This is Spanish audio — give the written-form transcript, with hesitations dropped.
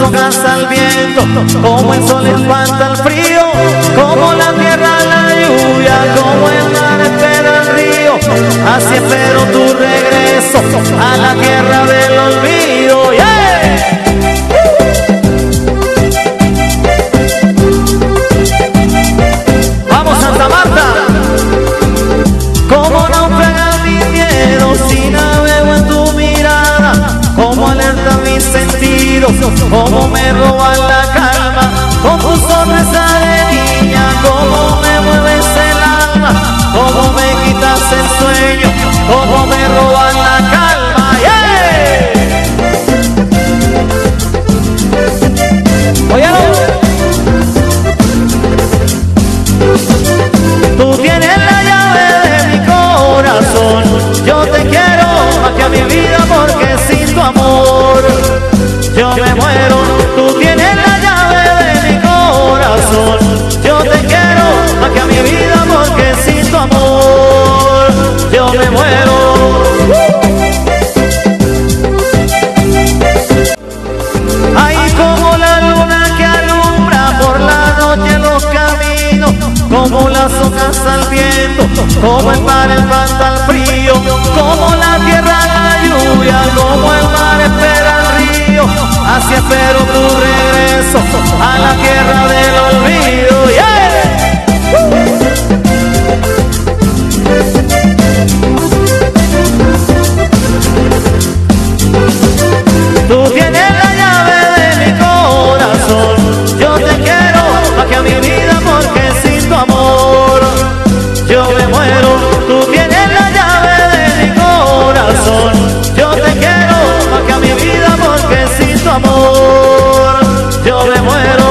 hojas al viento, como el sol espanta el frío, como la tierra la lluvia, como el mar espera el río. Así espero tu regreso a la tierra del olvido. ¡Yeah! Vamos Santa Marta. Como naufraga mi miedo si navego en tu mirada, como alerta mis sentidos, como me roban la calma con tu sonrisa de niña, como me mueves el alma, como me quitas el sueño, como me roban la calma. ¡Yeah! Óyalo. Tú tienes la llave de mi corazón, yo te quiero más que a mi vida porque sin tu amor yo me muero. Tú tienes la llave de mi corazón, yo te quiero más que a mi vida porque sin tu amor yo me muero. Ahí como la luna que alumbra por la noche los caminos, como las hojas al viento, como el mar espanta el frío, como la tierra la lluvia, como el mar espera el río. Así espero tu regreso a la tierra del olvido. ¡Yeah! Tú tienes la llave de mi corazón, yo te quiero más que a mi vida porque sin tu amor yo me muero. Tú tienes la llave de mi corazón, yo te quiero más que a mi vida porque sin tu amor yo me muero.